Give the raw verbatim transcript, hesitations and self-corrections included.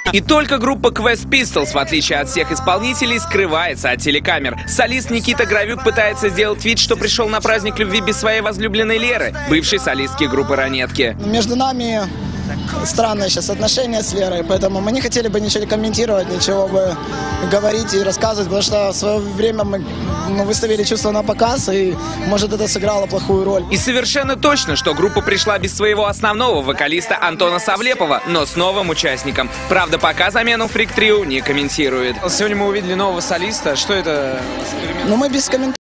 И только группа Quest Pistols, в отличие от всех исполнителей, скрывается от телекамер. Солист Никита Гравюк пытается сделать вид, что пришел на праздник любви без своей возлюбленной Леры, бывшей солистки группы Ранетки. Между нами странные сейчас отношения с Лерой, поэтому мы не хотели бы ничего комментировать, ничего бы говорить и рассказывать, потому что в свое время мы ну, выставили чувства на показ, и, может, это сыграло плохую роль. И совершенно точно, что группа пришла без своего основного вокалиста Антона Савлепова, но с новым участником. Правда, пока замену Freak Trio не комментирует. Сегодня мы увидели нового солиста. Что это? Ну, мы без комментариев.